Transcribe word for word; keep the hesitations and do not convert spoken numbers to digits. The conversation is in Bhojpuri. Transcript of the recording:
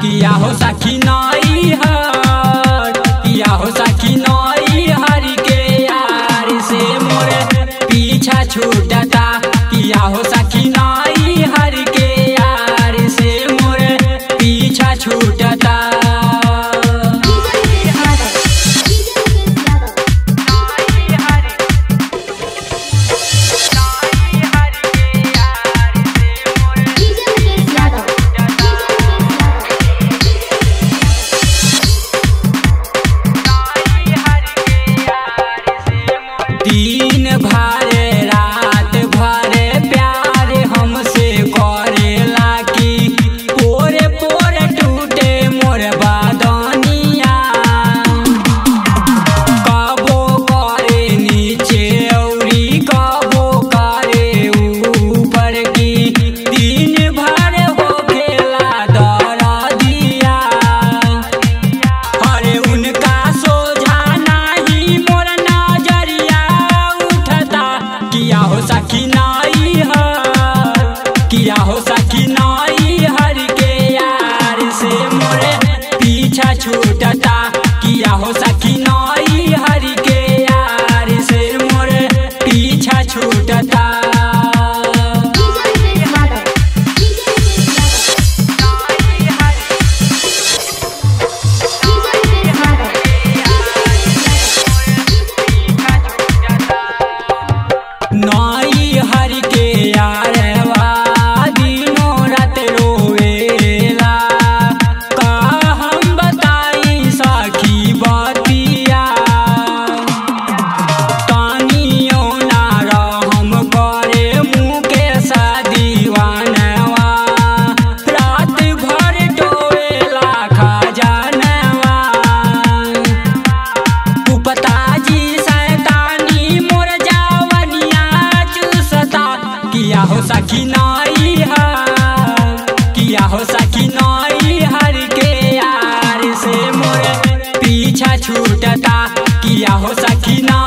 किया हो सखी नाई हर, किया हो सखी नाई हर के यार से मोरे पीछा छूटता। किया हो सखी नाई हर के यार से मोरे पीछा छूटता। दिन भरे रात भरे प्यार हमसे करेला की पोरे पोरे टूटे मोर बदनिया। कबो करे नीचे औरी कबो करे ऊपर की दिन भर हो खेला दरदिया। अरे उनका सोझा नहीं मोर नजरिया उठता। किया हो सखी नाई हर, किया हो सखी नाई हर के यार से मोरे पीछा छूटता। किया हो सखी नाई हर के यार से मोरे पीछा छूटता। नाई हर के यारवा दिनों रात रोवेला। का हम बताई सखी बतिया। तानियो ना रहम करे मुँह के दीवानवा। रात भर टोवेला खजानवा। उपताजी शैतानी मोर जावनिया चूसता। किया हो सखी नाई हर, किया हो सखी नाई हर के यार से मोरे पीछा छूटता। किया हो सखी ना